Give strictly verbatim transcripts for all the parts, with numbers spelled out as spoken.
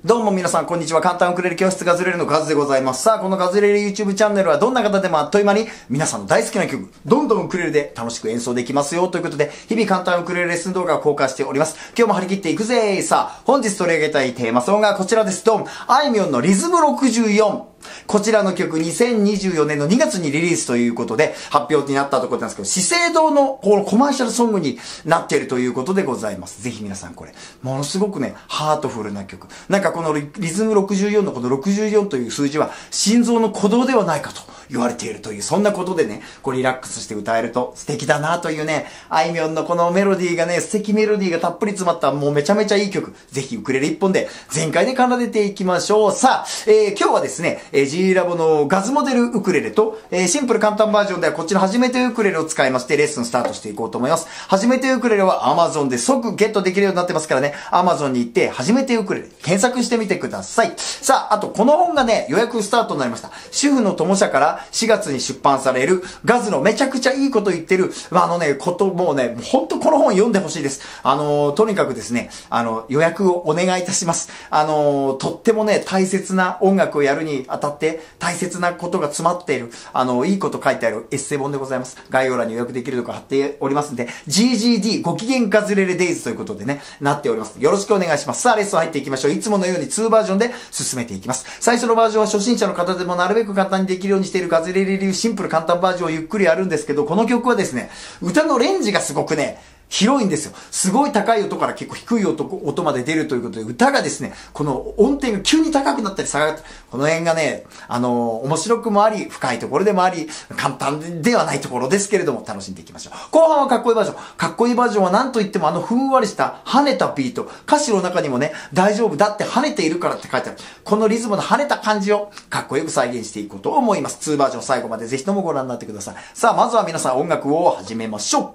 どうも皆さんこんにちは。簡単ウクレレ教室ガズレレのカズでございます。さあ、このガズレレ YouTube チャンネルはどんな方でもあっという間に皆さんの大好きな曲、どんどんウクレレで楽しく演奏できますよということで、日々簡単ウクレレレッスン動画を公開しております。今日も張り切っていくぜー。さあ、本日取り上げたいテーマソングがこちらです。ドン。あいみょんのリズムろくじゅうよん。こちらの曲にせんにじゅうよねんのにがつにリリースということで発表になったところなんですけど、資生堂のこのコマーシャルソングになっているということでございます。ぜひ皆さんこれ、ものすごくね、ハートフルな曲。なんかこのリズムろくじゅうよんのこのろくじゅうよんという数字は心臓の鼓動ではないかと言われているという、そんなことでね、こうリラックスして歌えると素敵だなというね、あいみょんのこのメロディーがね、素敵メロディーがたっぷり詰まったもうめちゃめちゃいい曲。ぜひウクレレ一本で全開で奏でていきましょう。さあ、えー、今日はですね、えー、G ラボのガズモデルウクレレと、えー、シンプル簡単バージョンではこっちの初めてウクレレを使いましてレッスンスタートしていこうと思います。初めてウクレレは Amazon で即ゲットできるようになってますからね、Amazon に行って初めてウクレレ検索してみてください。さあ、あとこの本がね、予約スタートになりました。主婦の友社からしがつに出版されるガズのめちゃくちゃいいこと言ってる、まあ、あのね、こと、もうね、ほんとこの本読んでほしいです。あのー、とにかくですね、あの、予約をお願いいたします。あのー、とってもね、大切な音楽をやるにあたって大切なことが詰まっている、あの、いいこと書いてあるエッセイ本でございます。概要欄に予約できるとこ貼っておりますんで、ジージーディー ご機嫌ガズレレデイズということでね、なっております。よろしくお願いします。さあ、レッスン入っていきましょう。いつものようににバージョンで進めていきます。最初のバージョンは初心者の方でもなるべく簡単にできるようにしているガズレレ流シンプル簡単バージョンをゆっくりやるんですけど、この曲はですね、歌のレンジがすごくね、広いんですよ。すごい高い音から結構低い 音, 音まで出るということで、歌がですね、この音程が急に高くなったり下がったり、この辺がね、あのー、面白くもあり、深いところでもあり、簡単ではないところですけれども、楽しんでいきましょう。後半はかっこいいバージョン。かっこいいバージョンは何と言ってもあのふんわりした跳ねたビート。歌詞の中にもね、大丈夫だって跳ねているからって書いてある。このリズムの跳ねた感じをかっこよく再現していこうと思います。にバージョン最後までぜひともご覧になってください。さあ、まずは皆さん音楽を始めましょう。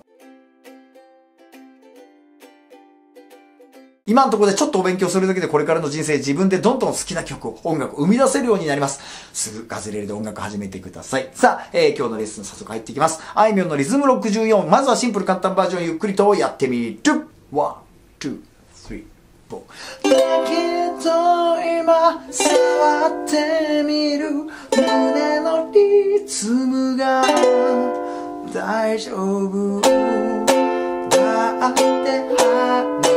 今のところでちょっとお勉強するだけでこれからの人生自分でどんどん好きな曲を、音楽を生み出せるようになります。すぐガズレレで音楽始めてください。さあ、えー、今日のレッスン早速入っていきます。あいみょんのリズムろくじゅうよん。まずはシンプル簡単バージョンゆっくりとやってみる。ワン、ツー、スリー、フォー。だけど今触ってみる胸のリズムが大丈夫だって跳ね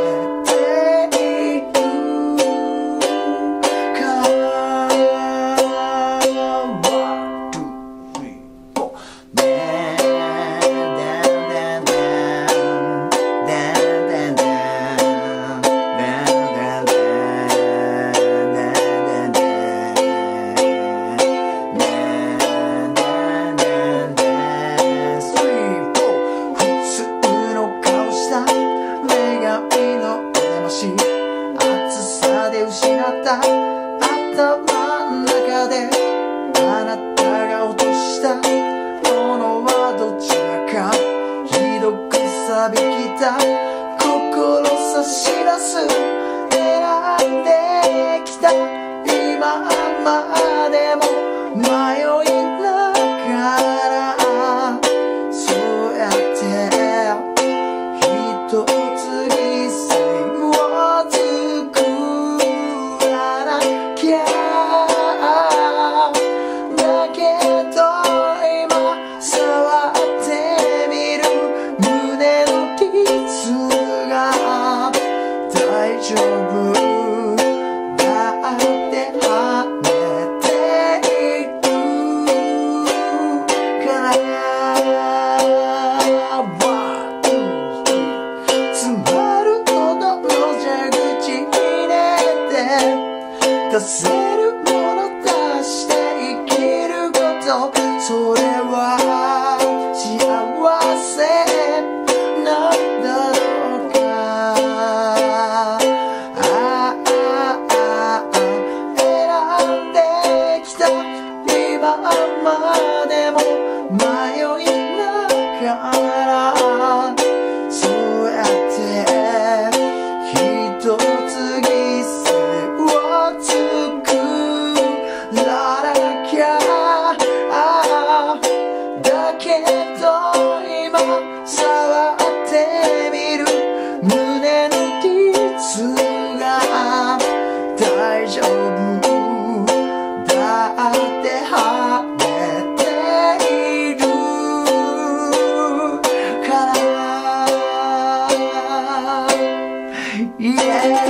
出せるもの出して生きること、それは幸せなんだろうか。ああああ選んできた今までも迷いながら、そうやって一つ犠牲を作イエ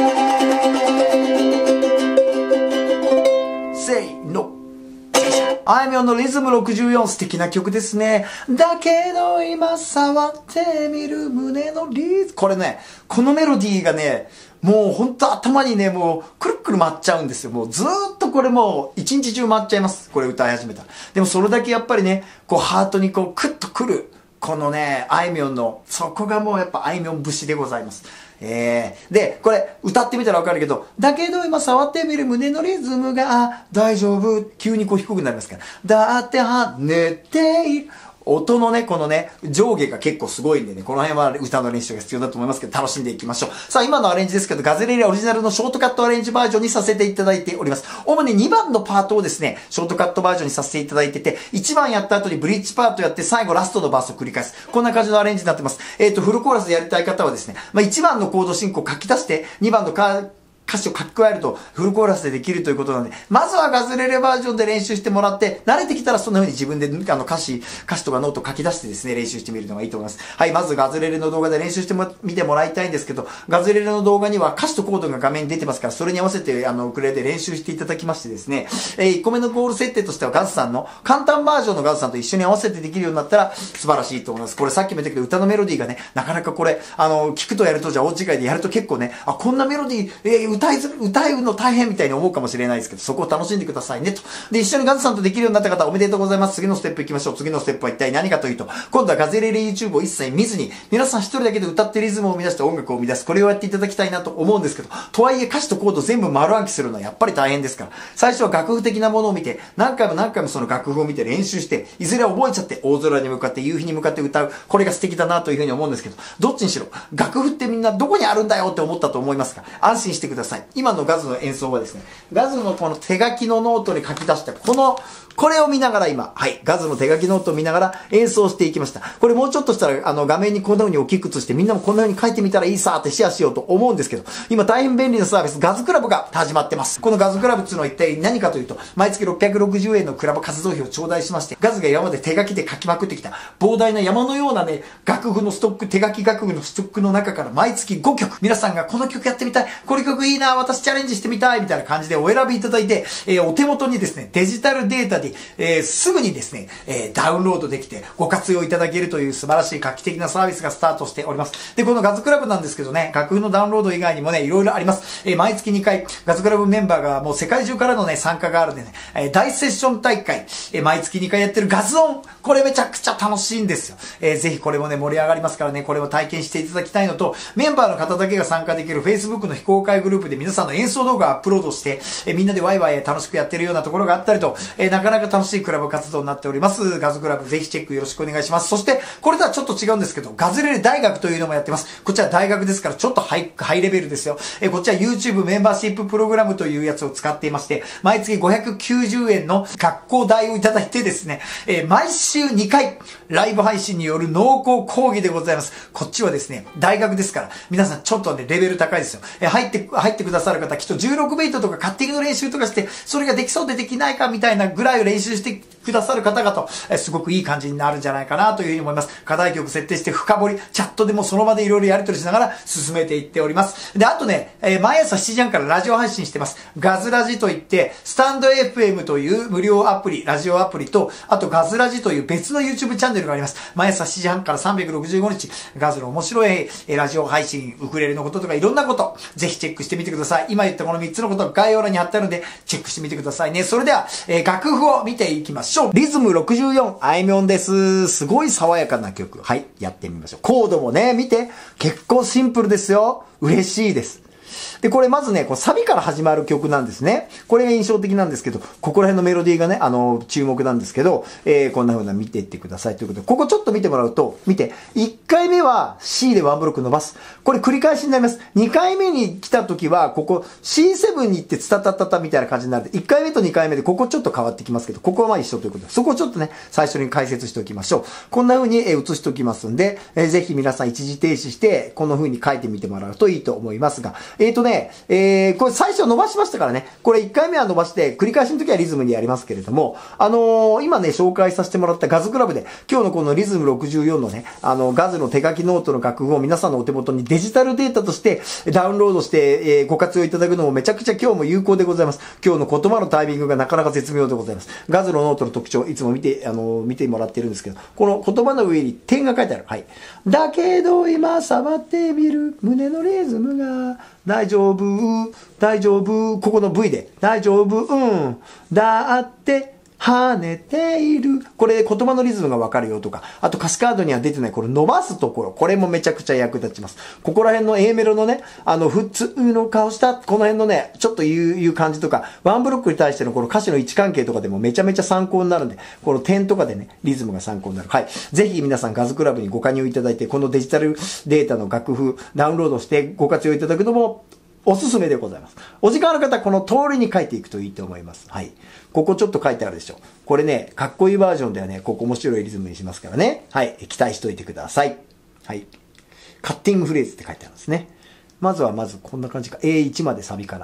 ーイせーの。あいみょんのリズムろくじゅうよん、素敵な曲ですね。だけど今触ってみる胸のリズム。これね、このメロディーがね、もうほんと頭にね、もうくるくる回っちゃうんですよ。もうずーっとこれもう一日中回っちゃいます。これ歌い始めたら。でもそれだけやっぱりね、こうハートにこうクッとくる。このね、あいみょんの、そこがもうやっぱあいみょん節でございます。えー、で、これ、歌ってみたらわかるけど、だけど今触ってみる胸のリズムが、大丈夫。急にこう低くなりますから。だって跳ねている。音のね、このね、上下が結構すごいんでね、この辺は歌の練習が必要だと思いますけど、楽しんでいきましょう。さあ、今のアレンジですけど、ガズレレオリジナルのショートカットアレンジバージョンにさせていただいております。主ににばんのパートをですね、ショートカットバージョンにさせていただいてて、いちばんやった後にブリッジパートやって、最後ラストのバースを繰り返す。こんな感じのアレンジになってます。えっと、フルコーラスでやりたい方はですね、まあ、いちばんのコード進行を書き出して、にばんのカ歌詞を書き加えるとフルコーラスでできるということなので、まずはガズレレバージョンで練習してもらって、慣れてきたらそんな風に自分であの歌詞、歌詞とかノートを書き出してですね、練習してみるのがいいと思います。はい、まずガズレレの動画で練習しても見てもらいたいんですけど、ガズレレの動画には歌詞とコードが画面に出てますから、それに合わせてあのウクレレで練習していただきましてですね、えー、いっこめのゴール設定としてはガズさんの簡単バージョンのガズさんと一緒に合わせてできるようになったら素晴らしいと思います。これさっきも言ったけど、歌のメロディーがね、なかなかこれ、あの、聞くとやるとじゃあ大違いでやると結構ね、あ、こんなメロディー、えー、歌いづらい、歌いの大変みたいに思うかもしれないですけど、そこを楽しんでくださいねと。で、一緒にガズさんとできるようになった方おめでとうございます。次のステップ行きましょう。次のステップは一体何かというと、今度はガズレレ YouTube を一切見ずに、皆さん一人だけで歌ってリズムを生み出して音楽を生み出す。これをやっていただきたいなと思うんですけど、とはいえ歌詞とコード全部丸暗記するのはやっぱり大変ですから、最初は楽譜的なものを見て、何回も何回もその楽譜を見て練習して、いずれ覚えちゃって大空に向かって夕日に向かって歌う。これが素敵だなというふうに思うんですけど、どっちにしろ、楽譜ってみんなどこにあるんだよって思ったと思いますが、安心してください。今のガズの演奏はですね、ガズのこの手書きのノートに書き出したこのこれを見ながら今、はい、ガズの手書きノートを見ながら演奏していきました。これもうちょっとしたら、あの、画面にこんな風に大きく映して、みんなもこんな風に書いてみたらいいさーってシェアしようと思うんですけど、今大変便利なサービス、ガズクラブが始まってます。このガズクラブっていうのは一体何かというと、毎月ろっぴゃくろくじゅうえんのクラブ活動費を頂戴しまして、ガズが今まで手書きで書きまくってきた、膨大な山のようなね、楽譜のストック、手書き楽譜のストックの中から毎月ごきょく、皆さんがこの曲やってみたい、この曲いいな、私チャレンジしてみたい、みたいな感じでお選びいただいて、えー、お手元にですね、デジタルデータで、えー、すぐにですね、えー、ダウンロードできてご活用いただけるという素晴らしい画期的なサービスがスタートしております。で、このガズクラブなんですけどね、楽譜のダウンロード以外にもね、いろいろあります。えー、毎月にかい、ガズクラブメンバーがもう世界中からのね、参加があるんでね、えー、大セッション大会、えー、毎月にかいやってるガズオン、これめちゃくちゃ楽しいんですよ。えー、ぜひこれもね、盛り上がりますからね、これを体験していただきたいのと、メンバーの方だけが参加できる Facebook の非公開グループで皆さんの演奏動画をアップロードして、えー、みんなでワイワイ楽しくやってるようなところがあったりと、えー、なかなか楽しいクラブ活動になっております。ガズクラブぜひチェックよろしくお願いします。そして、これとはちょっと違うんですけど、ガズレレ大学というのもやってます。こっちは大学ですからちょっとハイ、ハイレベルですよ。えー、こっちは YouTube メンバーシッププログラムというやつを使っていまして、毎月ごひゃくきゅうじゅうえんの学校代をいただいてですね、えー、毎週にかい、ライブ配信による濃厚講義でございます。こっちはですね、大学ですから、皆さんちょっとね、レベル高いですよ。えー、入って、入ってくださる方、きっとじゅうろくビートとかカッティングの練習とかして、それができそうでできないかみたいなぐらいを練習してくださる方々、えー、すごくいい感じになるんじゃないかなというふうに思います。課題曲設定して深掘り、チャットでもその場でいろいろやり取りしながら進めていっております。で、あとね、えー、毎朝しちじはんからラジオ配信してます。ガズラジといって、スタンド エフエム という無料アプリ、ラジオアプリと、あとガズラジという別の YouTube チャンネルがあります。毎朝しちじはんからさんびゃくろくじゅうごにち、ガズの面白いラジオ配信、ウクレレのこととかいろんなこと、ぜひチェックしてみてください。今言ったこのみっつのことが概要欄に貼ってあるので、チェックしてみてくださいね。それでは、えー、楽譜を見ていきましょう。リズムろくじゅうよん、あいみょんです。すごい爽やかな曲。はい、やってみましょう。コードもね、見て、結構シンプルですよ。嬉しいです。で、これまずね、こうサビから始まる曲なんですね。これが印象的なんですけど、ここら辺のメロディーがね、あの、注目なんですけど、えー、こんな風な見ていってくださいということで、ここちょっと見てもらうと、見て、いっかいめは C でワンブロック伸ばす。これ繰り返しになります。にかいめに来た時は、ここ シーセブン に行ってツタタタタみたいな感じになるんで、いっかいめとにかいめでここちょっと変わってきますけど、ここはまあ一緒ということで、そこをちょっとね、最初に解説しておきましょう。こんな風に映しておきますんで、えー、ぜひ皆さん一時停止して、この風に書いてみてもらうといいと思いますが、ええっ、ー、とね、えー、これ最初伸ばしましたからね。これいっかいめは伸ばして、繰り返しの時はリズムにやりますけれども、あのー、今ね、紹介させてもらったガズクラブで、今日のこのリズムろくじゅうよんのね、あの、ガズの手書きノートの楽譜を皆さんのお手元にデジタルデータとしてダウンロードして、えー、ご活用いただくのもめちゃくちゃ今日も有効でございます。今日の言葉のタイミングがなかなか絶妙でございます。ガズのノートの特徴、いつも見て、あのー、見てもらってるんですけど、この言葉の上に点が書いてある。はい。だけど今触ってみる胸のリズムが大丈夫、大丈夫、ここの V で大丈夫、うん、だって跳ねている。これ言葉のリズムがわかるよとか、あと歌詞カードには出てないこれ伸ばすところ、これもめちゃくちゃ役立ちます。ここら辺の A メロのね、あの普通の顔した、この辺のね、ちょっといういう感じとか、ワンブロックに対してのこの歌詞の位置関係とかでもめちゃめちゃ参考になるんで、この点とかでね、リズムが参考になる。はい。ぜひ皆さんガズクラブにご加入いただいて、このデジタルデータの楽譜、ダウンロードしてご活用いただくのも、おすすめでございます。お時間ある方はこの通りに書いていくといいと思います。はい。ここちょっと書いてあるでしょ。これね、かっこいいバージョンではね、ここ面白いリズムにしますからね。はい。期待しといてください。はい。カッティングフレーズって書いてあるんですね。まずはまずこんな感じか。エーワン までサビから。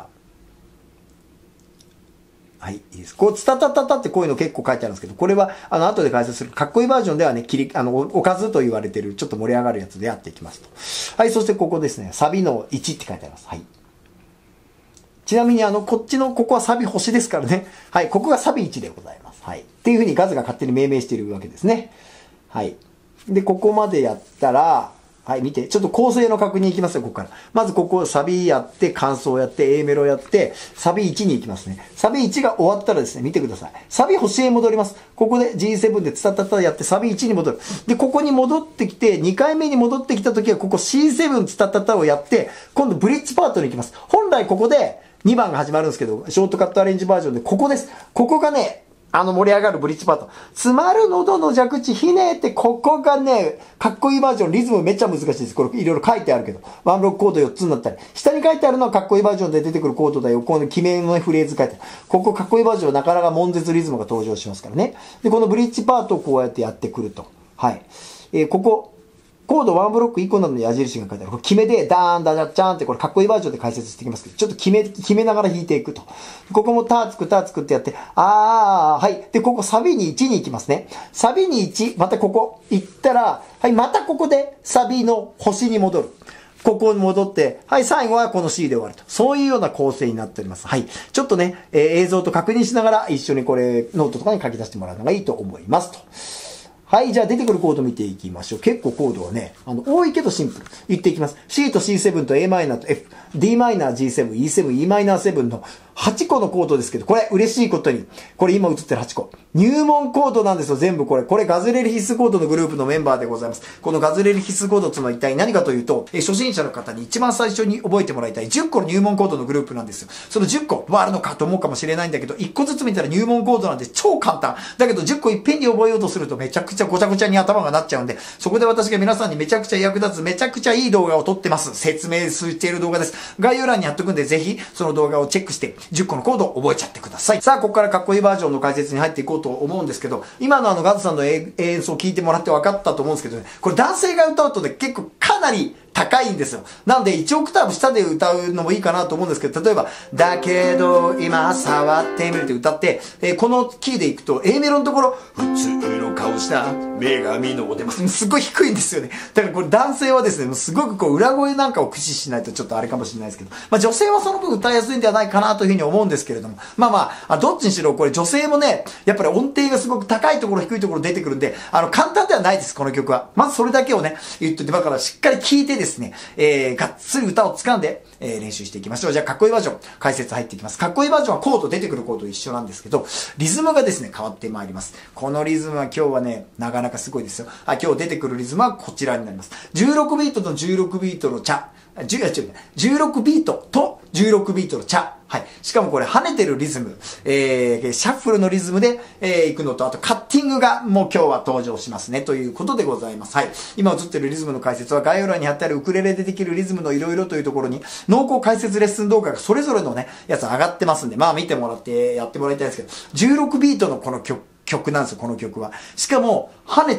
はい、いいです。こう、ツタタタタってこういうの結構書いてあるんですけど、これは、あの、後で解説する、かっこいいバージョンではね、切り、あの、おかずと言われてる、ちょっと盛り上がるやつでやっていきますと。はい、そしてここですね、サビのいちって書いてあります。はい。ちなみに、あの、こっちの、ここはサビ星ですからね。はい、ここがサビいちでございます。はい。っていうふうにガズが勝手に命名しているわけですね。はい。で、ここまでやったら、はい、見て。ちょっと構成の確認いきますよ、ここから。まずここ、サビやって、感想やって、A メロやって、サビいちに行きますね。サビいちが終わったらですね、見てください。サビ星へ戻ります。ここで ジーセブン でツタタタやって、サビいちに戻る。で、ここに戻ってきて、にかいめに戻ってきた時は、ここ シーセブン ツタタタをやって、今度ブリッジパートに行きます。本来ここでにばんが始まるんですけど、ショートカットアレンジバージョンで、ここです。ここがね、あの盛り上がるブリッジパート。詰まる喉の蛇口ひねって、ここがね、かっこいいバージョン、リズムめっちゃ難しいです。これいろいろ書いてあるけど。ワンブロックコードよっつになったり。下に書いてあるのはかっこいいバージョンで出てくるコードだよ。この決めのフレーズ書いてある。ここかっこいいバージョンはなかなか悶絶リズムが登場しますからね。で、このブリッジパートをこうやってやってくると。はい。えー、ここ。コードワンブロックいっこなどの矢印が書いてある。これ決めで、ダーン、ダダッチャーンってこれかっこいいバージョンで解説していきますけど、ちょっと決め、決めながら弾いていくと。ここもターつくターつくってやって、あー、はい。で、ここサビにいちに行きますね。サビにいち、またここ行ったら、はい、またここでサビの星に戻る。ここに戻って、はい、最後はこの C で終わると。そういうような構成になっております。はい。ちょっとね、えー、映像と確認しながら一緒にこれ、ノートとかに書き出してもらうのがいいと思いますと。はい、じゃあ出てくるコード見ていきましょう。結構コードはね、あの、多いけどシンプル。言っていきます。C と シーセブン と A マイナーと F、D マイナー、ジーセブン、イーセブン、E マイナーセブンのはちこのコードですけど、これ嬉しいことに、これ今映ってるはちこ。入門コードなんですよ、全部これ。これガズレレ必須コードのグループのメンバーでございます。このガズレレ必須コードっていうのは一体何かというと、え初心者の方に一番最初に覚えてもらいたいじゅっこの入門コードのグループなんですよ。そのじゅっこはあるのかと思うかもしれないんだけど、いっこずつ見たら入門コードなんで超簡単。だけどじゅっこいっぺんに覚えようとするとめちゃくちゃごちゃごちゃに頭がなっちゃうんで、そこで私が皆さんにめちゃくちゃ役立つ、めちゃくちゃいい動画を撮ってます。説明している動画です。概要欄に貼っとくんで、ぜひその動画をチェックしてじゅっこのコードを覚えちゃってください。さあ、ここからかっこいいバージョンの解説に入っていこうと思うんですけど、今のあのガズさんの演奏を聞いてもらって分かったと思うんですけどね、これ男性が歌うとね、結構かなり高いんですよ。なんでいちオクターブ下で歌うのもいいかなと思うんですけど、例えば、だけど今触ってみるって歌って、えー、このキーでいくと A メロのところ、普通の顔した女神のお出ます。すごい低いんですよね。だからこれ男性はですね、すごくこう裏声なんかを駆使しないとちょっとあれかもしれないですけど、まあ女性はその分歌いやすいんではないかなというふうに思うんですけれども、まあまあ、どっちにしろこれ女性もね、やっぱり音程がすごく高いところ低いところ出てくるんで、あの簡単ではないです、この曲は。まずそれだけをね、言っといて、だからしっかり聴いてですね、えー、がっつり歌を掴んで、えー、練習していきましょう。じゃあかっこいいバージョン、解説入っていきます。かっこいいバージョンはコード、出てくるコード一緒なんですけど、リズムがですね、変わってまいります。このリズムは今日はね、なかなかすごいですよ。あ、今日出てくるリズムはこちらになります。じゅうろくビートとじゅうろくビートのチャ。じゅう、違う、じゅうろくビートとじゅうろくビートのチャ。はい。しかもこれ跳ねてるリズム、えー、シャッフルのリズムで、えー、行くのと、あとカッティングがもう今日は登場しますね。ということでございます。はい。今映ってるリズムの解説は概要欄に貼ってあるウクレレでできるリズムのいろいろというところに、濃厚解説レッスン動画がそれぞれのね、やつ上がってますんで、まあ見てもらってやってもらいたいんですけど、じゅうろくビートのこの曲、曲なんですよ、この曲は。しかも、跳ねてる。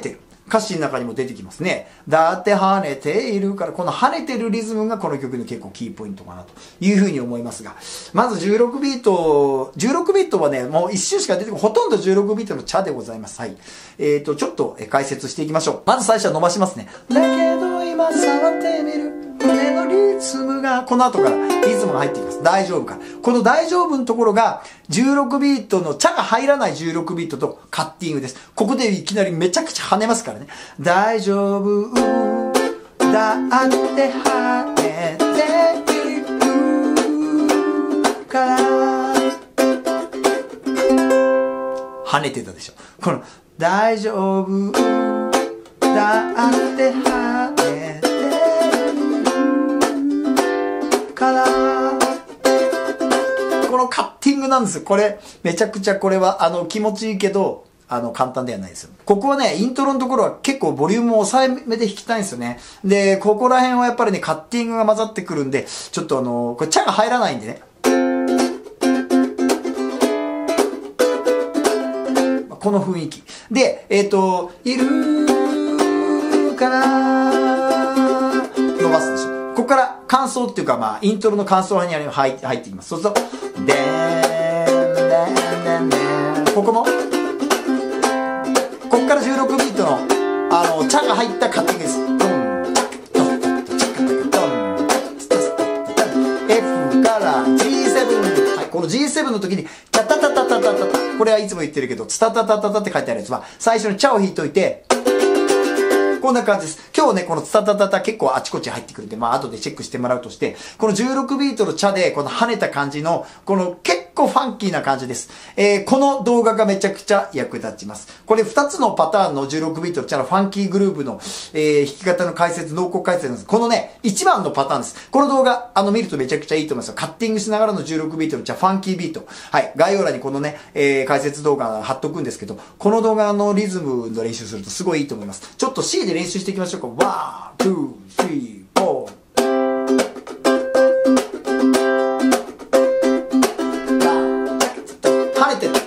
歌詞の中にも出てきますね。だって跳ねているから、この跳ねてるリズムがこの曲の結構キーポイントかなというふうに思いますが、まずじゅうろくビート、じゅうろくビートはね、もう一周しか出てこない、ほとんどじゅうろくビートのチャでございます。はい。えっと、ちょっと解説していきましょう。まず最初は伸ばしますね。だけど今触ってみる。胸のリズムが、この後からリズムが入っていきます。大丈夫か。この大丈夫のところが、じゅうろくビートのチャが入らないじゅうろくビートとカッティングです。ここでいきなりめちゃくちゃ跳ねますからね。大丈夫だって跳ねているから跳ねてたでしょ。この大丈夫だって跳ねてからこのカッティングなんですよ。これめちゃくちゃこれはあの気持ちいいけどあの簡単ではないですよ。ここはねイントロのところは結構ボリュームを抑えめで弾きたいんですよね。でここら辺はやっぱりねカッティングが混ざってくるんでちょっとあのこれチャが入らないんでね、この雰囲気でえっといるから伸ばすでしょ。ここから間奏っていうか、まあ、イントロの間奏に入っていきます。そうすると、でーん、でーん、でーん、ここも、ここからじゅうろくビートの、あの、チャが入ったカッティングです。ドン、ドン、ドン、チャカタカドン、スタスタタタ F から ジーセブン。はい、この ジーセブン の時に、タタタタタタタタ。これはいつも言ってるけど、ツタタタタタって書いてあるやつは、最初にチャを弾いといて、こんな感じです。今日ね、このツタタタタ結構あちこち入ってくるんで、まあ後でチェックしてもらうとして、このじゅうろくビートのチャで、この跳ねた感じの、この結構ファンキーな感じです。えー、この動画がめちゃくちゃ役立ちます。これふたつのパターンのじゅうろくビートのチャのファンキーグループの、えー、弾き方の解説、濃厚解説なんです。このね、いちばんのパターンです。この動画、あの見るとめちゃくちゃいいと思いますよ。カッティングしながらのじゅうろくビートのチャ、ファンキービート。はい。概要欄にこのね、えー、解説動画貼っとくんですけど、この動画のリズムの練習するとすごいいいと思います。ちょっと シー で練習していきましょうか。ワン、ツー、スリー、フォー。跳ねてる。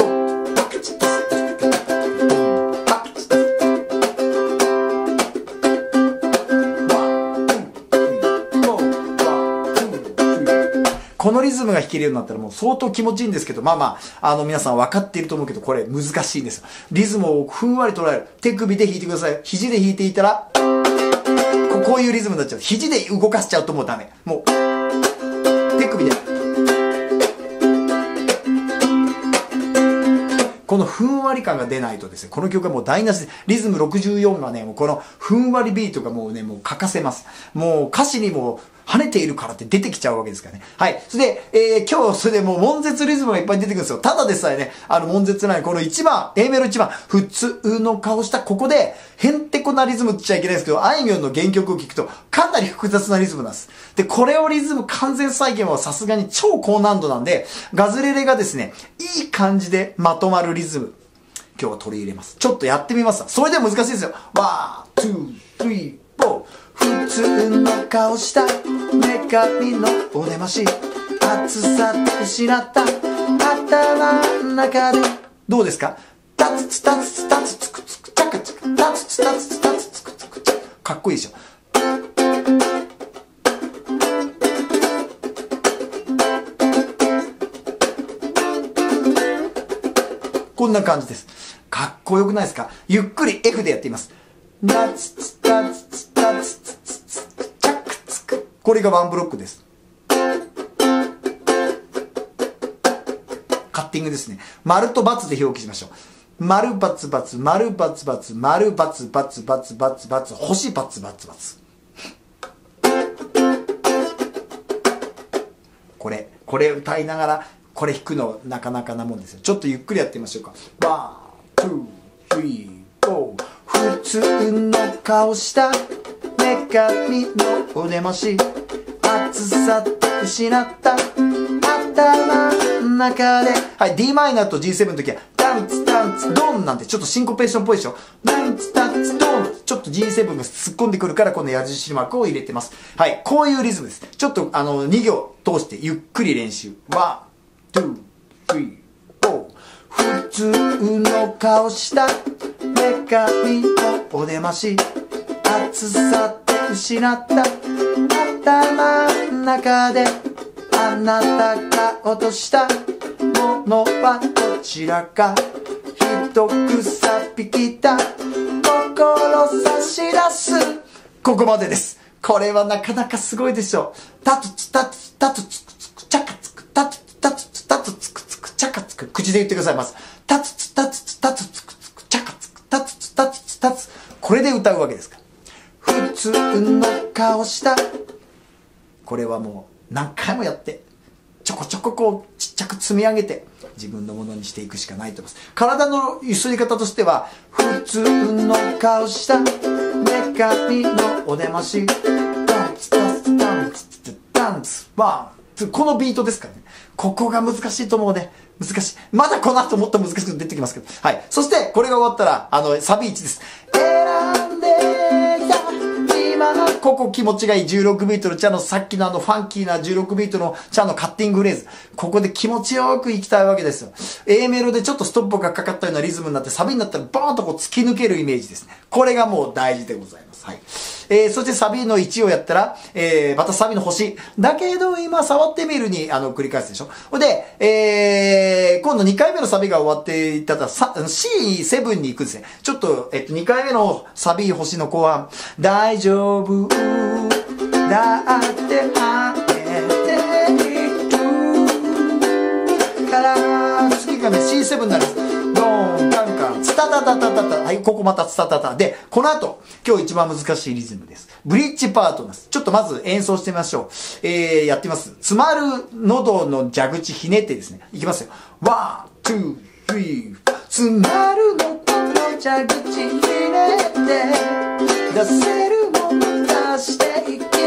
このリズムが弾けるようになったらもう相当気持ちいいんですけど、まあまあ、あの皆さん分かっていると思うけど、これ難しいんですよ。リズムをふんわり捉える。手首で弾いてください。肘で弾いていたら、こういうリズムになっちゃう。肘で動かしちゃうともうダメ。もう、手首で。このふんわり感が出ないとですね、この曲はもう台無しで、リズムろくじゅうよんがね、もうこのふんわりビートがもうね、もう欠かせます。もう歌詞にも、跳ねているからって出てきちゃうわけですからね。はい。それで、えー、今日、それでもう、悶絶リズムがいっぱい出てくるんですよ。ただでさえね、あの、悶絶ない、このいちばん、A メロいちばん、普通の顔した、ここで、へんてこなリズムって言っちゃいけないですけど、あいみょんの原曲を聴くと、かなり複雑なリズムなんです。で、これをリズム完全再現はさすがに超高難度なんで、ガズレレがですね、いい感じでまとまるリズム、今日は取り入れます。ちょっとやってみますわ。それでも難しいですよ。ワン、ツー、スリー、フォー。普通の顔した女神のお出まし、暑さ失った頭の中で。どうですか？タツツタツツタツツクツクチャカチャカタツツタツツタツツクツクチャカ。かっこいいでしょ。こんな感じです。かっこよくないですか？ゆっくり F でやってみます。タツツタツツタツツツツチャクツク。これがワンブロックです。カッティングですね。丸と×で表記しましょう。丸××、丸××、丸×××××、星×××。これ、これ歌いながら、これ弾くのなかなかなもんですよ。ちょっとゆっくりやってみましょうか。ワン、ツー、スリー、フォー。普通の顔した女神のお出まし、暑さ失った頭の中で。はい、ディーマイナーと ジーセブン の時はダンツダンツドンなんてちょっとシンコペーションっぽいでしょ。ダンツダンツドン、ちょっと ジーセブン が突っ込んでくるからこの矢印マークを入れてます。はい、こういうリズムです。ちょっとあのに行通してゆっくり練習。ワン、ツー、スリー、フォー。普通の顔した女女神のお出まし、暑さって失った頭の中で、あなたが落としたものはどちらか、一草引きだ心差し出す。ここまでです。これはなかなかすごいでしょう。タツツタツタツツクツクチャカツクタツツタツツタツツクツクチャカツク、口で言ってくださいます。タツツタツツタツツクツクチャカツクタツツタツツタツ、これで歌うわけですから。普通の顔した、これはもう何回もやってちょこちょここうちっちゃく積み上げて自分のものにしていくしかないと思います。体のゆすり方としては、普通の顔した女神のお出まし、ダンツダンツダンツダンツワン、このビートですからね。ここが難しいと思うね。難しい。まだこの後もっと難しく出てきますけど。はい。そしてこれが終わったらあのサビいちです。選んできた今、ここ気持ちがいいじゅうろくビートのチャの、さっきのあのファンキーなじゅうろくビートのチャのカッティングフレーズ、ここで気持ちよくいきたいわけですよ。 A メロでちょっとストップがかかったようなリズムになって、サビになったらバーンとこう突き抜けるイメージですね。これがもう大事でございます。はい。えー、そしてサビのいちをやったら、えー、またサビの星だけど今触ってみるにあの繰り返すでしょ。で、えー、今度にかいめのサビが終わっていったら シーセブン に行くんですね。ちょっと、えっと、にかいめのサビ星の後半、大丈夫だって晴れているから、次がね シーセブン になるんです。ドーンカンカンツタタタタタタ、はい、ここまたツタタタで、この後今日一番難しいリズムです。ブリッジパートです。ちょっとまず演奏してみましょう。えー、やってみます。詰まる喉の蛇口ひねってですね、いきますよ。ワン、ツー、スリー、詰まる喉の蛇口ひねって出せるもの出していけること、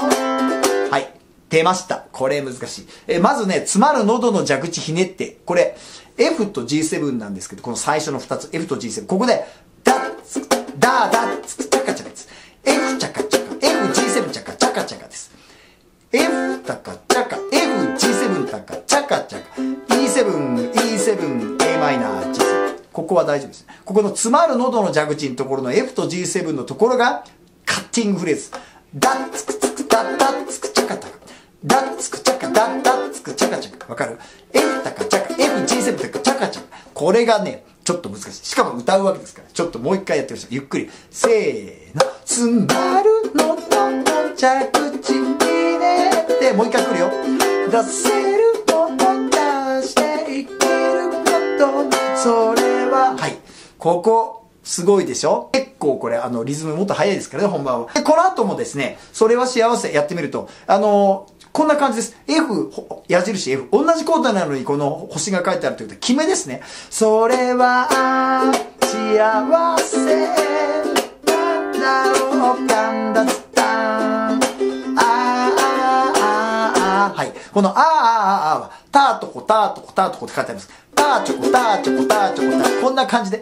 はい、出ました。これ難しい。えー、まずね、詰まる喉の蛇口ひねって、これF と ジーセブン なんですけど、この最初のふたつ F と ジーセブン、ここでダッツダーダッツチャカチャカです。 F チャカチャカ F、ジーセブン チャカチャカチャカです。 F タカチャカ F、ジーセブン タカチャカチャカ イーセブン、イーセブン、A マイナー、ジーセブン、ここは大丈夫です。ここの詰まる喉の蛇口のところの F と ジーセブン のところがカッティングフレーズ、ダッツクツクダッダッツクチャカタカダッツクチャカダッダッツクチャカチャカ、わかる？ F タカチャカ F、ジーセブン タカチャカチャカ、これがねちょっと難しい。しかも歌うわけですから、ちょっともう一回やってみましょう。ゆっくりせーの、詰まる喉の蛇口にねって、もう一回来るよ。出せるもの出していけること、それは、はい、ここすごいでしょ。結構これあのリズムもっと速いですからね、本番は。でこの後もですね、それは幸せやってみると、あのーこんな感じです。F、矢印 F。同じコードなのにこの星が書いてあるということで、決めですね。それは幸せなんだろうかんだつたん。あーあーあーあー。はい。このあーあーあーは、ターとこターとこターとこって書いてあります。ターチョコターチョコターチョコター。こんな感じで。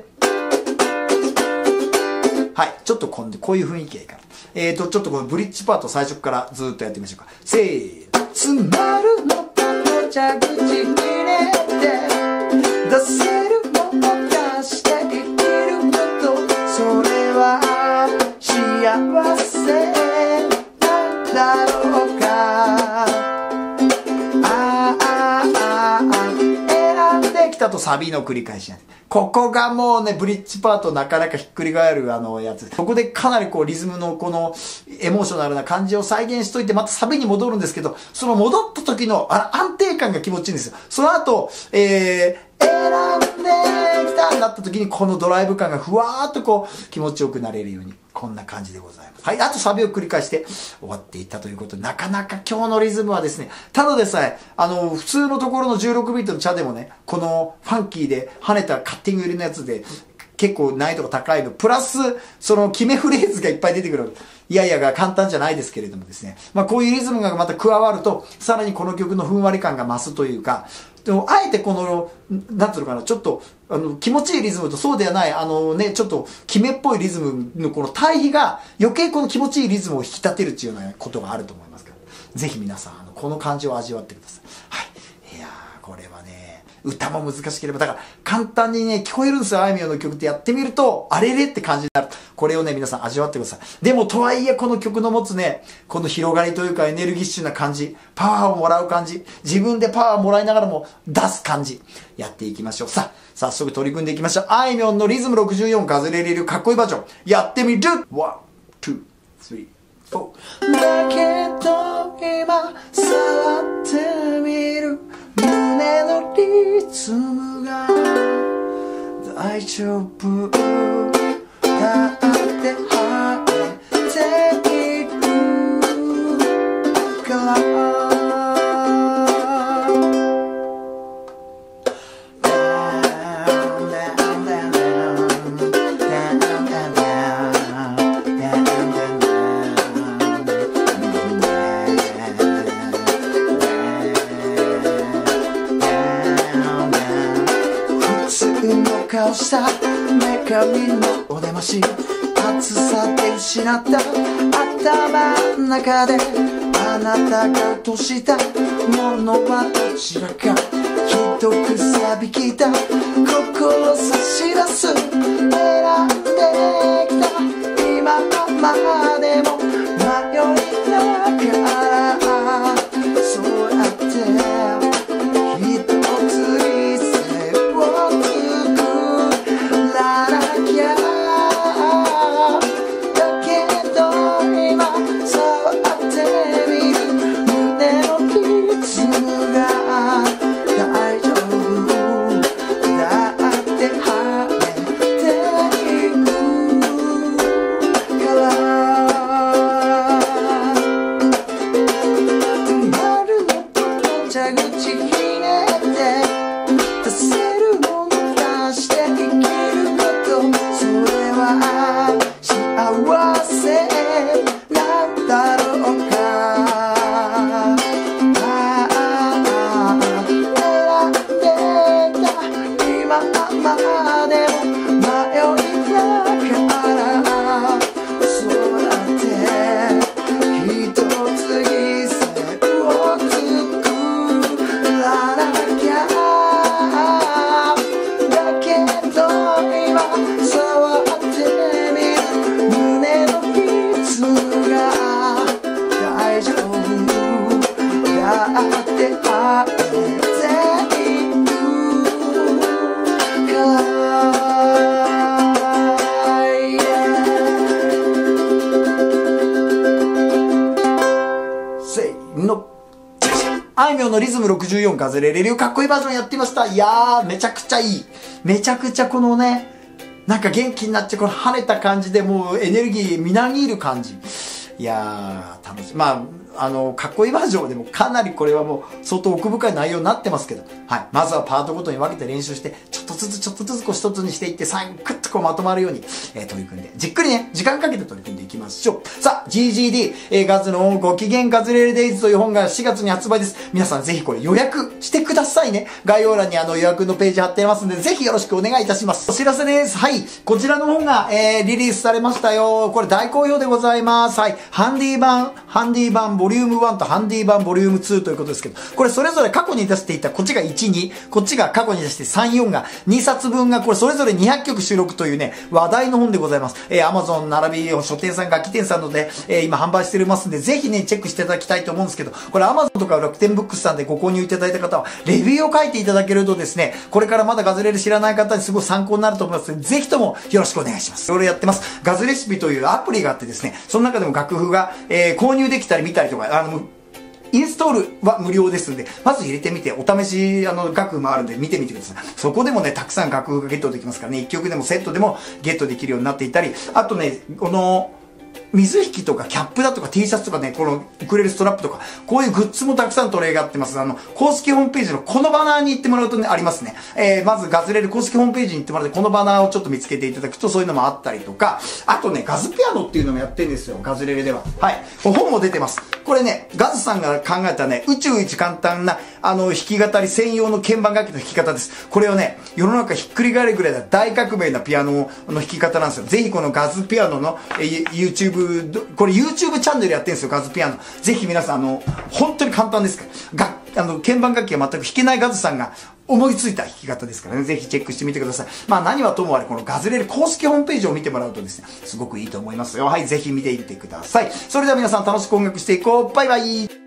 はい。ちょっとこんで、こういう雰囲気がいいから。えーと、ちょっとこのブリッジパート最初からずっとやってみましょうか。せーの。詰まるのの蛇口にねって出せるもの出していけること、それは幸せなんだろうか。あーあーあーあー、選んできたとサビの繰り返しなんです。ここがもうね、ブリッジパートなかなかひっくり返るあのやつ。ここでかなりこうリズムのこのエモーショナルな感じを再現しといて、またサビに戻るんですけど、その戻った時のあ安定感が気持ちいいんですよ。その後、えー、選んできたになった時にこのドライブ感がふわーっとこう気持ちよくなれるように、こんな感じでございます。はい。あとサビを繰り返して終わっていったということで、なかなか今日のリズムはですね、ただでさえ、あの、普通のところのじゅうろくビートのチャでもね、このファンキーで跳ねたカッティング入りのやつで、結構難易度が高いの。プラス、その決めフレーズがいっぱい出てくる。いやいやが簡単じゃないですけれどもですね。まあこういうリズムがまた加わると、さらにこの曲のふんわり感が増すというか、でもあえてこの、なんていうのかな、ちょっと、あの、気持ちいいリズムとそうではない、あのね、ちょっと決めっぽいリズムのこの対比が余計この気持ちいいリズムを引き立てるっていうようなことがあると思いますから、ぜひ皆さん、あの、この感じを味わってください。はい。いやー、これはね、 歌も難しければ、だから簡単にね、聞こえるんですよ、あいみょんの曲ってやってみると、あれれって感じになる。これをね、皆さん味わってください。でも、とはいえ、この曲の持つね、この広がりというかエネルギッシュな感じ、パワーをもらう感じ、自分でパワーをもらいながらも出す感じ、やっていきましょう。さあ、早速取り組んでいきましょう。あいみょんのリズムろくじゅうよんガズレレ流かっこいいバージョン、やってみる !ワン、ツー、スリー、フォー。だけど今、触ってみる胸のリズムが大丈夫だって入っているから顔した女神のお出まし、暑さで失った頭の中であなたが落としたものはどちらか、ひどく錆びきった心差し出す、選んできた今までも迷いながら、そうやって一つに背を作らなきゃ、だけど今触ってみる胸のリズムが大丈夫だって晴れていくから丸のと蛇口ひねって出せるもの出して生きること、それは幸せなんだろうか。選んでた今までも迷いながら、そうやって一つ犠牲を作らなきゃ、だけど今触ってみる胸のリズムが大丈夫だって晴れているから、せーの、あいみょんのリズムろくじゅうよんガズレレ流かっこいいバージョンやってみました。いやー、めちゃくちゃいい。めちゃくちゃこのね、なんか元気になって、この晴れた感じでもうエネルギーみなぎる感じ。いやー、楽しい。まあ、あの、かっこいいバージョンでもかなりこれはもう相当奥深い内容になってますけど、はい。まずはパートごとに分けて練習して、ちょっとずつちょっとずつこう一つにしていって、最後クッとこうまとまるように、えー、取り組んで、じっくりね、時間かけて取り組んでいきましょう。さあ、ジージーディー、えー、ガズのご機嫌ガズレレデイズという本がしがつに発売です。皆さんぜひこれ予約してくださいね。概要欄にあの予約のページ貼ってますんで、ぜひよろしくお願いいたします。お知らせです。はい。こちらの本が、えー、リリースされましたよ。これ大好評でございます。はい。ハンディ版、ハンディ版ボリュームワンとハンディ版ボリュームツーということですけど、これそれぞれ過去に出していた、こっちがいち、に、こっちが過去に出してさん、よんがにさつぶんがこれそれぞれにひゃっきょく収録というね、話題の本でございます。えー、Amazon 並び書店さん、楽器店さんので、えー、今販売してますんで、ぜひね、チェックしていただきたいと思うんですけど、これ Amazon とか楽天ブックスさんでご購入いただいた方は、レビューを書いていただけるとですね、これからまだガズレレ知らない方にすごい参考になると思いますので、ぜひともよろしくお願いします。いろいろやってます。ガズレシピというアプリがあってですね、その中でも楽譜が、えー、購入できたり見たりとか、あの、インストールは無料ですので、まず入れてみて、お試し、あの、楽譜もあるんで見てみてください。そこでもね、たくさん楽譜がゲットできますからね、いっきょくでもセットでもゲットできるようになっていたり、あとね、この、水引とかキャップだとか T シャツとかね、このウクレレストラップとか、こういうグッズもたくさん取り上がってます。あの、公式ホームページのこのバナーに行ってもらうとね、ありますね。えー、まずガズレレ公式ホームページに行ってもらって、このバナーをちょっと見つけていただくとそういうのもあったりとか、あとね、ガズピアノっていうのもやってるんですよ、ガズレレでは。はい。本も出てます。これね、ガズさんが考えたね、宇宙一簡単な、あの、弾き語り専用の鍵盤楽器の弾き方です。これをね、世の中ひっくり返るぐらいの大革命なピアノの弾き方なんですよ。ぜひこのガズピアノの、えー、YouTube、これ YouTube チャンネルやってるんですよ、ガズピアノ。ぜひ皆さん、あの、本当に簡単ですから。があの、鍵盤楽器が全く弾けないガズさんが思いついた弾き方ですからね、ぜひチェックしてみてください。まあ何はともあれ、このガズレレ公式ホームページを見てもらうとですね、すごくいいと思いますよ。はい、ぜひ見ていってください。それでは皆さん楽しく音楽していこう。バイバイ。